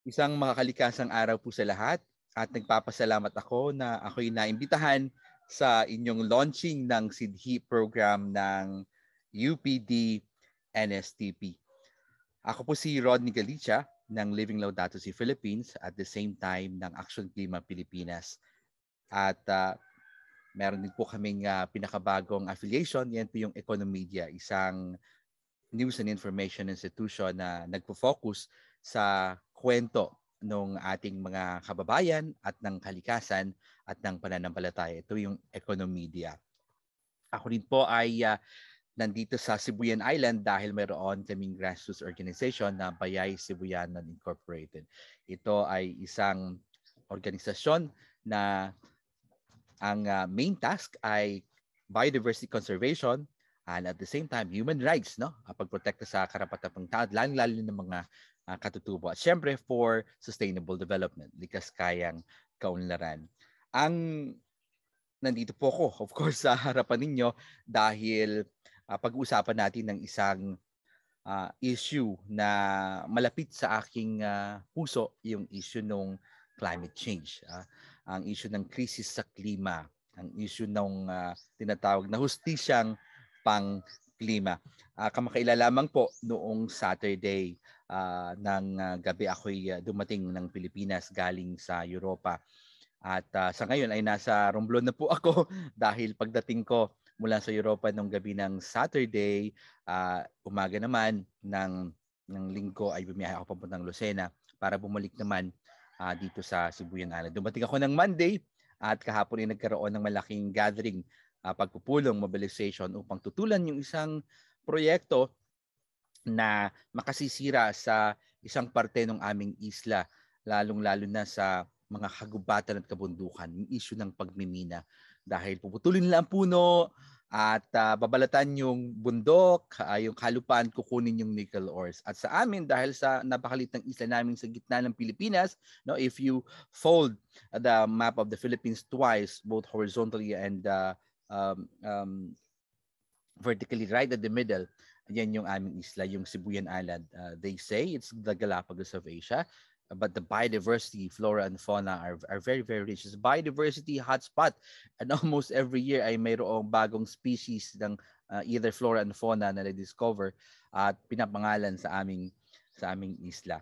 Isang makakalikasang araw po sa lahat at nagpapasalamat ako na ako'y naimbitahan sa inyong launching ng SIDHI program ng UPD NSTP. Ako po si Rodne Galicha ng Living Laudato Si Philippines at the same time ng Aksyon Klima Pilipinas. At meron din po kaming pinakabagong affiliation, yan po yung OeconoMedia, isang news and information institution na nagpo-focus sa kwento ng ating mga kababayan at ng kalikasan at ng pananampalataya. Ito yung OeconoMedia. Ako rin po ay nandito sa Sibuyan Island dahil mayroon kaming grassroots organization na Bayay Sibuyanon Inc. Ito ay isang organisasyon na ang main task ay biodiversity conservation and at the same time human rights, no? Pagprotekta sa karapatan ng tao, lalo ng mga katutubo. At syempre for sustainable development, likas kayang kaunlaran. Ang nandito po ako, of course, sa harapan ninyo dahil pag-uusapan natin ng isang issue na malapit sa aking puso, yung issue ng climate change. Ang issue ng krisis sa klima, ang issue ng tinatawag na hustisyang pang-klima. Kamakailan lamang po noong Saturday ng gabi ako'y dumating ng Pilipinas galing sa Europa. At sa ngayon ay nasa Romblon na po ako dahil pagdating ko mula sa Europa nung gabi ng Saturday, umaga naman ng linggo ay bumiyahe ako papuntang Lucena para bumalik naman dito sa Sibuyan Island. Dumating ako ng Monday at kahapon ay nagkaroon ng malaking gathering, pagpupulong, mobilization upang tutulan yung isang proyekto na makasisira sa isang parte ng aming isla, lalong-lalo na sa mga kagubatan at kabundukan, yung issue ng pagmimina. Dahil puputulin nila ang puno at babalatan yung bundok, yung kalupaan, kukunin yung nickel ores. At sa amin, dahil sa napakalit ng isla namin sa gitna ng Pilipinas, no, if you fold the map of the Philippines twice, both horizontally and vertically right at the middle, yan yung aming isla, yung Sibuyan Island. They say it's the Galapagos of Asia, but the biodiversity, flora and fauna are very, very rich. It's biodiversity hotspot, and almost every year ay mayroong bagong species ng either flora and fauna na na-discover at pinapangalan sa aming isla.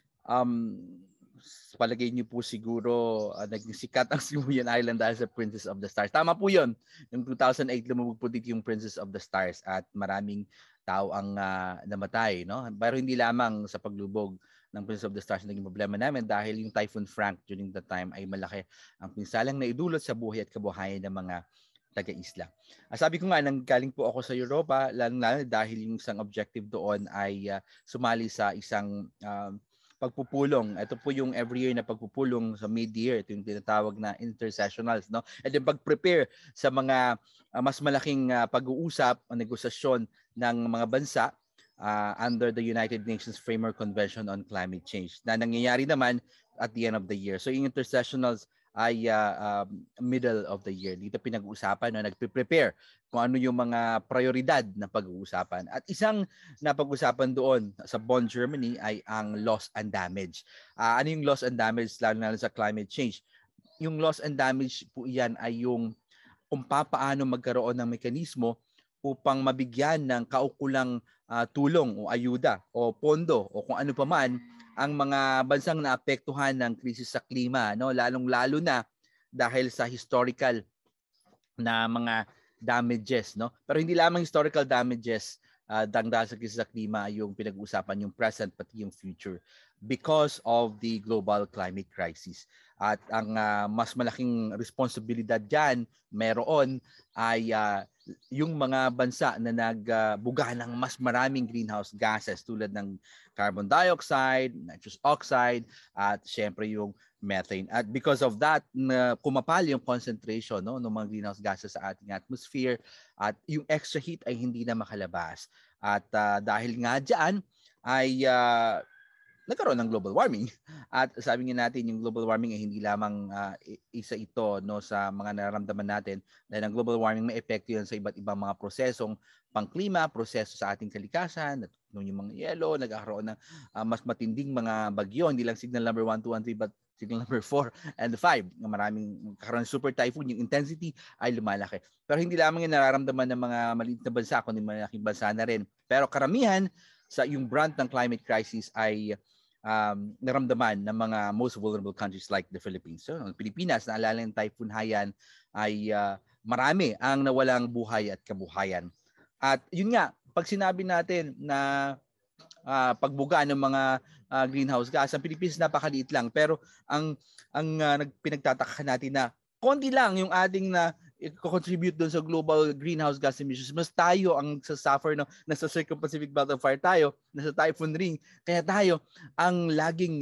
Palagay niyo po siguro naging sikat ang Sibuyan Island dahil sa Princess of the Stars. Tama po yun. Yung 2008 lumubog po dito yung Princess of the Stars at maraming tao ang namatay, no? Pero hindi lamang sa paglubog ng Princess of the Stars naging problema namin dahil yung Typhoon Frank during the time ay malaki ang pinsalang naidulot sa buhay at kabuhayan ng mga taga-isla. Sabi ko nga, nanggaling po ako sa Europa, lalo dahil yung isang objective doon ay sumali sa isang pagpupulong. Ito po yung every year na pagpupulong sa mid-year. Ito yung tinatawag na intersessionals, no? And then pag-prepare sa mga mas malaking pag-uusap o negosasyon ng mga bansa under the United Nations Framework Convention on Climate Change na nangyayari naman at the end of the year. So yung intersessionals ay middle of the year. Dito pinag-uusapan na nagpe-prepare kung ano yung mga prioridad na pag-uusapan. At isang napag-usapan doon sa Bonn, Germany ay ang loss and damage. Ano yung loss and damage lalo sa climate change? Yung loss and damage po iyan ay yung kung paano magkaroon ng mekanismo upang mabigyan ng kaukulang tulong o ayuda o pondo o kung ano pa man ang mga bansang naapektuhan ng krisis sa klima, no? Lalong-lalo na dahil sa historical na mga damages, no? Pero hindi lamang historical damages dahil sa krisis sa klima yung pinag-uusapan, yung present pati yung future because of the global climate crisis. At ang mas malaking responsibilidad diyan meron ay yung mga bansa na nagbuga ng mas maraming greenhouse gases tulad ng carbon dioxide, nitrous oxide, at syempre yung methane. At because of that, kumapal yung concentration, no, ng mga greenhouse gases sa ating atmosphere at yung extra heat ay hindi na makalabas. At dahil nga dyan ay nagkaroon ng global warming. At sabi nga natin, yung global warming ay hindi lamang isa ito, no, sa mga nararamdaman natin dahil ang global warming may epekto yan sa iba't ibang mga prosesong pangklima, proseso sa ating kalikasan, nung yung mga yelo, nagkakaroon ng mas matinding mga bagyo, hindi lang signal number 1, 2, and 3, but signal number 4 and 5. Maraming karoon super typhoon, yung intensity ay lumalaki. Pero hindi lamang yung nararamdaman ng mga maliit na bansa, kundi malaking bansa na rin. Pero karamihan sa yung brunt ng climate crisis ay naramdaman ng mga most vulnerable countries like the Philippines. So, ang Pilipinas, naalala ng Typhoon Haiyan, ay marami ang nawalang buhay at kabuhayan. At yun nga, pag sinabi natin na pagbuga ng mga greenhouse gas, ang Pilipinas napakaliit lang. Pero ang pinagtataka natin na konti lang yung ating na i-contribute doon sa global greenhouse gas emissions. Mas tayo ang suffer, no? Nasa Circum-Pacific Belt of Fire tayo, nasa typhoon ring, kaya tayo ang laging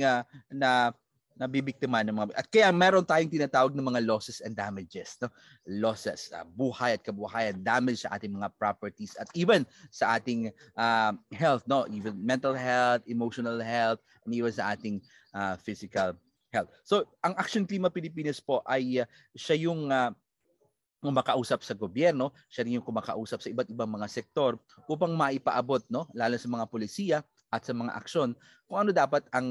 nabibiktima ng mga, at kaya meron tayong tinatawag ng mga losses and damages, no? Losses, buhay at kabuhayan, damage sa ating mga properties at even sa ating health, no? Even mental health, emotional health, and even sa ating physical health. So, ang Aksyon Klima Pilipinas po ay siya yung kumakausap sa gobyerno, siya rin yung kumakausap sa iba't ibang mga sektor upang maipaabot, no, lalo sa mga polisiya at sa mga aksyon kung ano dapat ang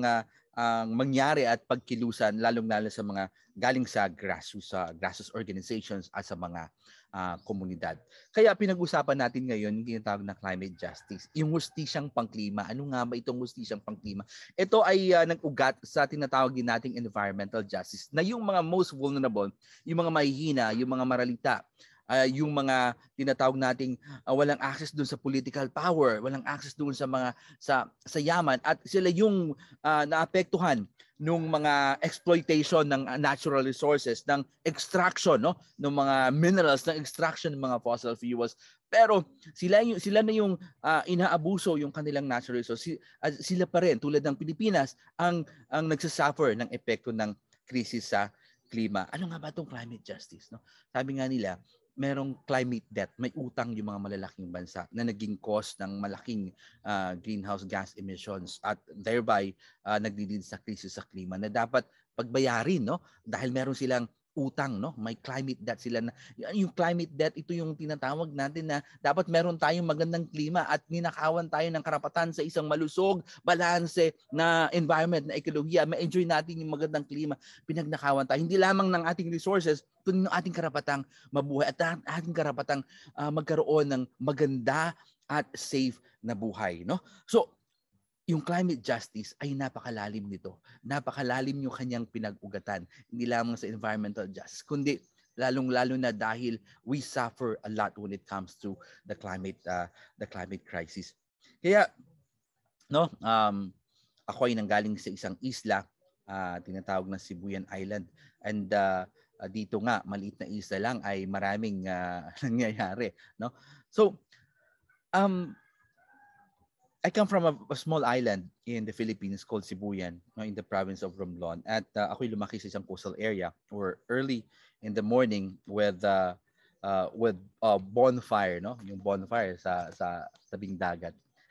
mangyari at pagkilusan, lalong-lalo sa mga galing sa grassroots organizations at sa mga komunidad. Kaya pinag-usapan natin ngayon yung tinatawag na climate justice, yung hustisyang pangklima. Ano nga ba itong hustisyang pangklima? Ito ay nag-ugat sa tinatawag din nating environmental justice, na yung mga most vulnerable, yung mga mahihina, yung mga maralita, yung mga tinatawag nating walang access doon sa political power, walang access doon sa mga sa yaman, at sila yung naapektuhan nung mga exploitation ng natural resources, ng extraction, no, ng mga minerals, ng extraction ng mga fossil fuels. Pero sila na yung inaabuso yung kanilang natural resources. Sila pa rin, tulad ng Pilipinas, ang nagsasuffer ng epekto ng krisis sa klima. Ano nga ba itong climate justice, no? Sabi nga nila, merong climate debt, may utang yung mga malalaking bansa na naging cause ng malaking greenhouse gas emissions at thereby nagdidin sa krisis sa klima na dapat pagbayarin, no? Dahil meron silang utang, no? May climate debt sila na yung climate debt, ito yung tinatawag natin na dapat meron tayong magandang klima at ninakawan tayo ng karapatan sa isang malusog, balanse na environment, na ekolohiya, ma-enjoy natin yung magandang klima. Pinagnakawan tayo hindi lamang ng ating resources, kundi ng ating karapatang mabuhay at ating karapatang magkaroon ng maganda at safe na buhay, no? So yung climate justice ay napakalalim nito. Napakalalim yung kanyang pinag-ugatan. Hindi lamang sa environmental justice, kundi lalong-lalo na dahil we suffer a lot when it comes to the climate crisis. Kaya, no, ako ay nanggaling sa isang isla, tinatawag na Sibuyan Island, and dito nga maliit na isla lang ay maraming nangyayari, no? So I come from a small island in the Philippines called Sibuyan, no, in the province of Romblon. At ako'y lumaki sa isang coastal area where early in the morning with bonfire, no, yung bonfire sa tabing dagat.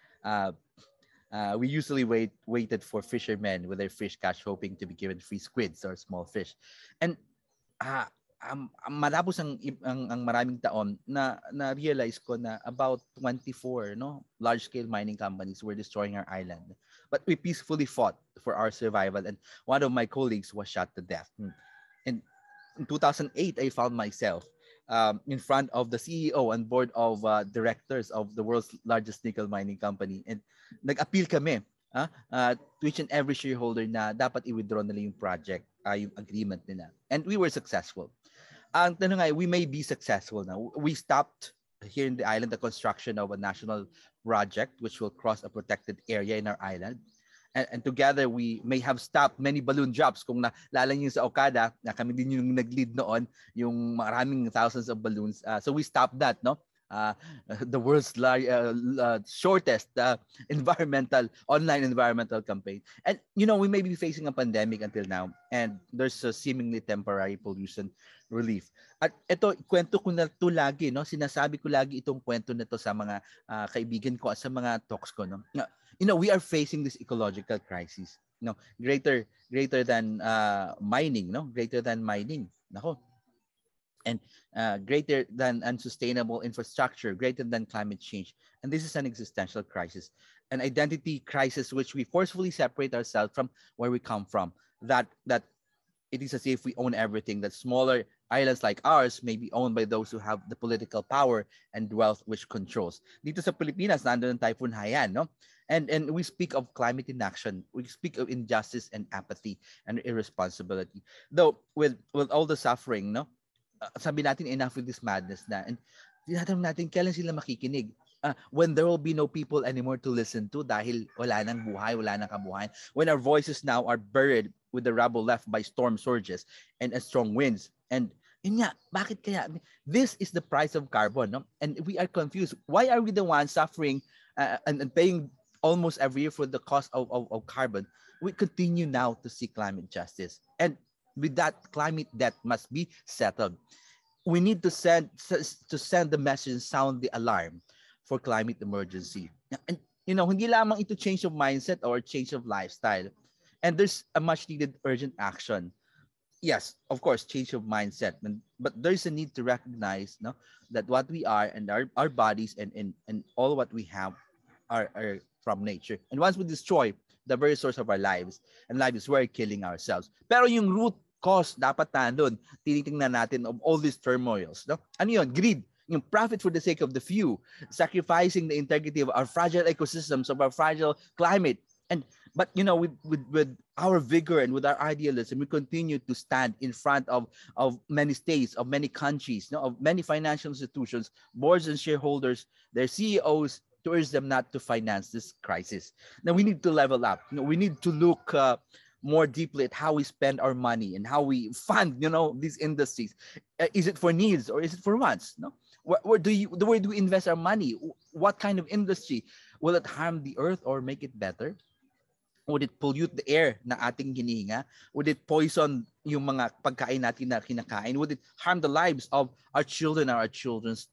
We usually waited for fishermen with their fish catch, hoping to be given free squids or small fish. And matapos ang maraming taon na realize ko na about 24, no, large scale mining companies were destroying our island, but we peacefully fought for our survival, and one of my colleagues was shot to death. And in 2008 I found myself in front of the CEO and board of directors of the world's largest nickel mining company, and nag-appeal kami to each and every shareholder na dapat i-withdraw nila yung project, yung agreement nila, and we were successful. Ang tanong ay, we may be successful now. We stopped here in the island the construction of a national project which will cross a protected area in our island. And together, we may have stopped many balloon drops. Kung naalala niyo sa Okada, na kami din yung nag-lead noon, yung maraming thousands of balloons. So we stopped that, no? The world's shortest online environmental campaign. And, you know, we may be facing a pandemic until now, and there's a seemingly temporary pollution relief. At ito, kwento ko na ito lagi, no? Sinasabi ko lagi itong kwento na ito sa mga kaibigan ko at sa mga talks ko, no? You know, we are facing this ecological crisis, no? Greater than mining, no? Greater than mining. Nako. and greater than unsustainable infrastructure, greater than climate change. And this is an existential crisis, an identity crisis which we forcefully separate ourselves from where we come from. That it is as if we own everything, that smaller islands like ours may be owned by those who have the political power and wealth which controls. Dito sa Pilipinas, nandun ang Typhoon Haiyan, no? And we speak of climate inaction. We speak of injustice and apathy and irresponsibility. Though with all the suffering, no? Sabi natin, enough with this madness na. And tinatanong natin, kailan sila makikinig? When there will be no people anymore to listen to dahil wala nang buhay, wala nang kabuhayan. When our voices now are buried with the rubble left by storm surges and strong winds. And yun nga, bakit kaya? This is the price of carbon, no? And we are confused. Why are we the ones suffering and paying almost every year for the cost of carbon? We continue now to see climate justice. And with that, climate debt must be settled. We need to send the message, sound the alarm for climate emergency. And hindi lamang ito change of mindset or change of lifestyle. And there's a much needed urgent action. Yes, of course, change of mindset. But there's a need to recognize, no, that what we are and our bodies and all what we have are from nature. And once we destroy the very source of our lives, and life is we're killing ourselves. Pero yung root cause dapat nandun, tinitingnan natin of all these turmoils. No? Ano yun? Greed. Yung profit for the sake of the few, sacrificing the integrity of our fragile ecosystems, of our fragile climate. But with our vigor and with our idealism, we continue to stand in front of many states, of many countries, of many financial institutions, boards and shareholders, their CEOs, to urge them not to finance this crisis. Now we need to level up. We need to look more deeply at how we spend our money and how we fund, these industries. Is it for needs or is it for wants? No. Where do we invest our money? What kind of industry? Will it harm the earth or make it better? Would it pollute the air na ating hinihinga? Would it poison yung mga pagkain natin na kinakain? Would it harm the lives of our children or our children's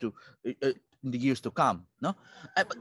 in the years to come? No, but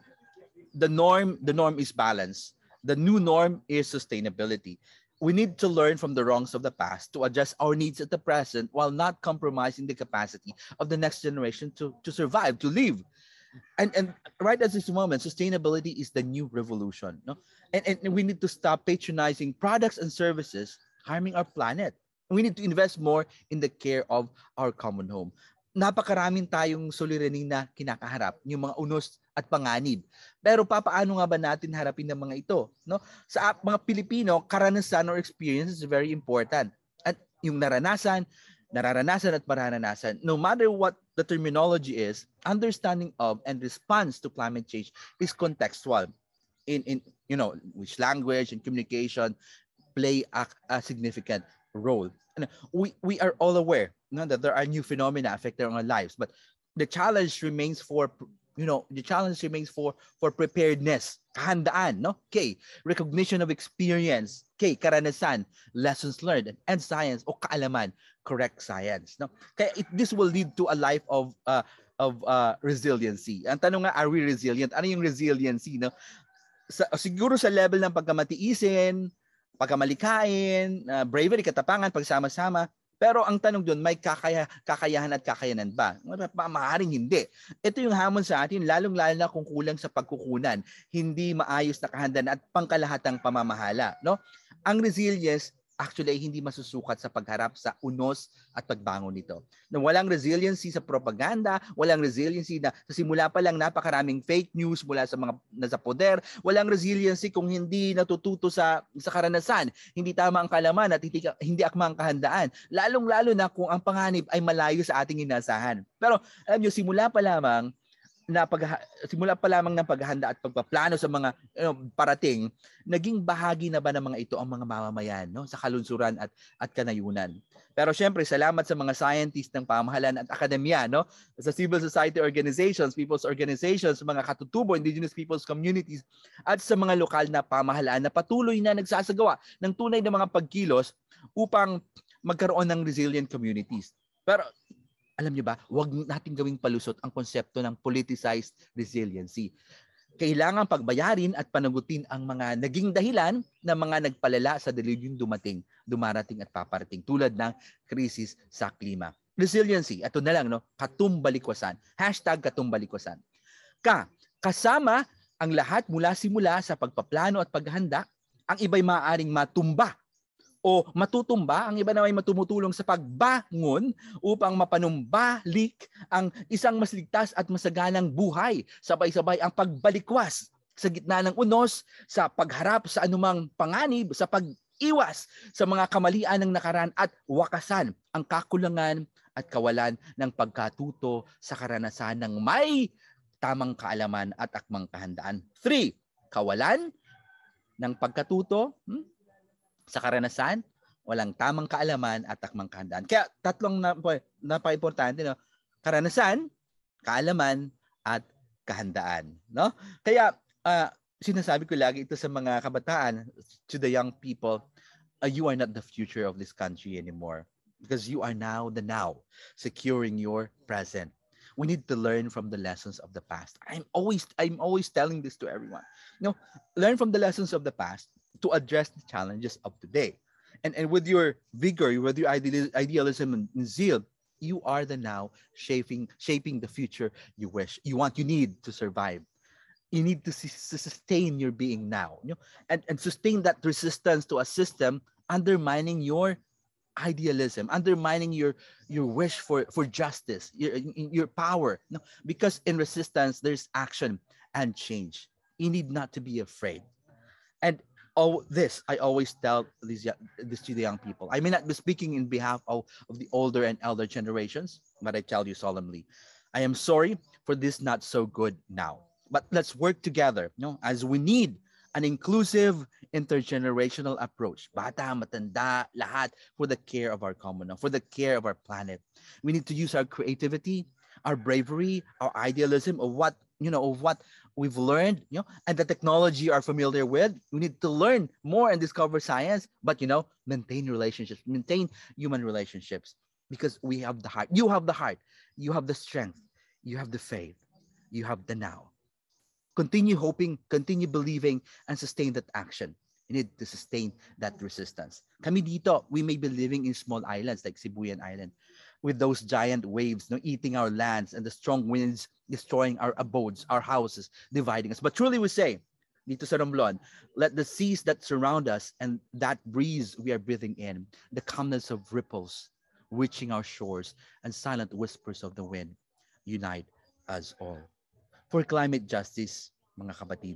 the norm is balance. The new norm is sustainability. We need to learn from the wrongs of the past to adjust our needs at the present while not compromising the capacity of the next generation to survive, to live. And right at this moment, sustainability is the new revolution. No? And we need to stop patronizing products and services harming our planet. We need to invest more in the care of our common home. Napakaraming tayong suliranin na kinakaharap, yung mga unos at panganib. Pero papaano nga ba natin harapin ng mga ito? No? Sa mga Pilipino, karanasan or experience is very important. At yung nararanasan at mararanasan, no matter what the terminology is, understanding of and response to climate change is contextual. In which language and communication play a significant role. We are all aware that there are new phenomena affecting our lives, but the challenge remains for preparedness, kahandaan, no? K, recognition of experience, K, karanasan, lessons learned, and science o kaalaman, correct science, no? Kaya this will lead to a life of resiliency. Ang tanong nga, are we resilient? Ano yung resiliency, no? Siguro sa level ng pagkamatiisin, pagkamalikain, bravery, katapangan, pagsama-sama. Pero ang tanong doon, may kakayahan at kakayanan ba? Maaaring hindi. Ito yung hamon sa atin, lalong-lalo na kung kulang sa pagkukunan, hindi maayos na kahandaan at pangkalahatang pamamahala. No? Ang resilience, actually ay hindi masusukat sa pagharap sa unos at pagbangon nito. Na walang resiliency sa propaganda, walang resiliency na sa simula pa lang napakaraming fake news mula sa mga nasa poder, walang resiliency kung hindi natututo sa karanasan, hindi tama ang kalaman at hindi akma ang kahandaan, lalong-lalo na kung ang panganib ay malayo sa ating inasahan. Pero alam niyo, simula pa lamang ng paghahanda at pagpaplano sa mga parating, naging bahagi na ba ng mga ito ang mga mamamayan, no, sa kalunsuran at kanayunan. Pero syempre, salamat sa mga scientists ng pamahalaan at akademya, no, sa civil society organizations, people's organizations, mga katutubo, indigenous people's communities, at sa mga lokal na pamahalaan na patuloy na nagsasagawa ng tunay na mga pagkilos upang magkaroon ng resilient communities. Pero alam niyo ba, huwag natin gawing palusot ang konsepto ng politicized resiliency. Kailangan pagbayarin at panagutin ang mga naging dahilan ng mga nagpalala sa delilyong dumarating at paparating tulad ng krisis sa klima. Resiliency, ito na lang, no? Katumbalikwasan. #katumbalikwasan. Kasama ang lahat mula simula sa pagpaplano at paghahanda, ang iba'y maaaring matumba o matutumba, ang iba naman ay matumutulong sa pagbangon upang mapanumbalik ang isang mas ligtas at masaganang buhay. Sabay-sabay ang pagbalikwas sa gitna ng unos, sa pagharap sa anumang panganib, sa pag-iwas sa mga kamalian ng nakaraan at wakasan ang kakulangan at kawalan ng pagkatuto sa karanasan ng may tamang kaalaman at akmang kahandaan. 3. Kawalan ng pagkatuto sa karanasan, walang tamang kaalaman at akmang kahandaan. Kaya tatlong napaka-importante, no? Karanasan, kaalaman, at kahandaan. No? Kaya sinasabi ko lagi ito sa mga kabataan, to the young people, you are not the future of this country anymore because you are now the now, securing your present. We need to learn from the lessons of the past. I'm always telling this to everyone. Learn from the lessons of the past to address the challenges of today. And with your vigor, with your idealism and zeal, you are the now shaping the future you need to survive. You need to sustain your being now, and sustain that resistance to a system undermining your idealism, undermining your wish for justice, your power. Because in resistance, there's action and change. You need not to be afraid. And I always tell this to the young people. I may not be speaking in behalf of the older and elder generations, but I tell you solemnly, I am sorry for this not so good now. But let's work together, as we need an inclusive intergenerational approach. Bata, matanda, lahat, for the care of our common, for the care of our planet. We need to use our creativity, our bravery, our idealism of what we've learned, and the technology you are familiar with. We need to learn more and discover science, but maintain relationships, maintain human relationships, because we have the heart. You have the heart. You have the strength. You have the faith. You have the now. Continue hoping, continue believing, and sustain that action. You need to sustain that resistance. Kami dito, we may be living in small islands like Sibuyan Island, with those giant waves eating our lands and the strong winds destroying our abodes, our houses, dividing us. But truly we say, dito sa Romblon, let the seas that surround us and that breeze we are breathing in, the calmness of ripples reaching our shores and silent whispers of the wind, unite us all. For climate justice, mga kapatid,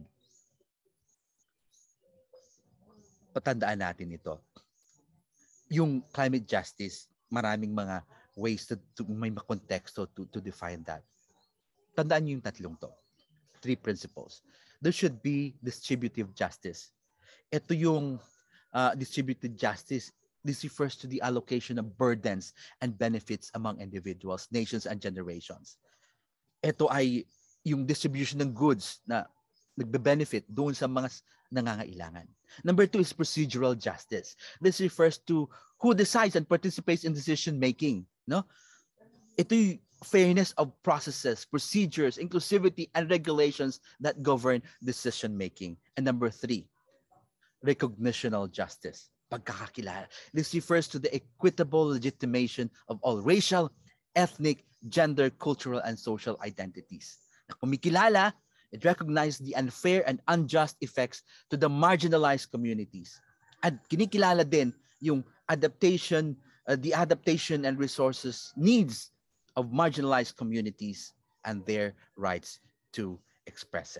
patandaan natin ito. Yung climate justice, maraming mga ways to may konteksto to define that. Tandaan niyo yung tatlong to. 3 principles. There should be distributive justice. Ito yung distributive justice. This refers to the allocation of burdens and benefits among individuals, nations, and generations. Ito ay yung distribution ng goods na nagbe-benefit doon sa mga nangangailangan. Number 2 is procedural justice. This refers to who decides and participates in decision making. Ito yung fairness of processes, procedures, inclusivity, and regulations that govern decision making. And number 3, recognitional justice. Pagkakakilala. This refers to the equitable legitimation of all racial, ethnic, gender, cultural, and social identities. Na kumikilala, it recognizes the unfair and unjust effects to the marginalized communities. At kinikilala din yung adaptation, the adaptation and resources needs of marginalized communities and their rights to express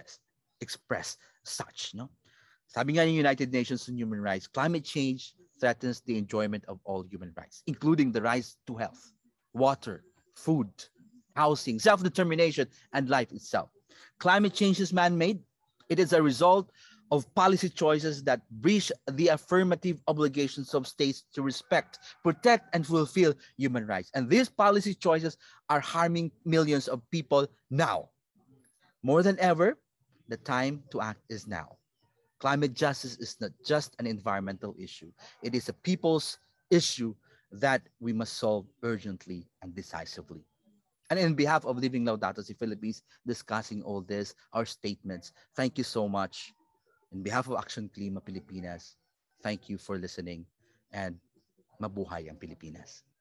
such. Sabi nga ng United Nations on Human Rights, climate change threatens the enjoyment of all human rights, including the rights to health, water, food, housing, self-determination, and life itself. Climate change is man-made. It is a result of policy choices that breach the affirmative obligations of states to respect, protect, and fulfill human rights. And these policy choices are harming millions of people now. More than ever, the time to act is now. Climate justice is not just an environmental issue. It is a people's issue that we must solve urgently and decisively. And in behalf of Living Laudato Si Philippines, discussing all this, our statements, thank you so much. In behalf of Aksyon Klima Pilipinas, thank you for listening, and mabuhay ang Pilipinas.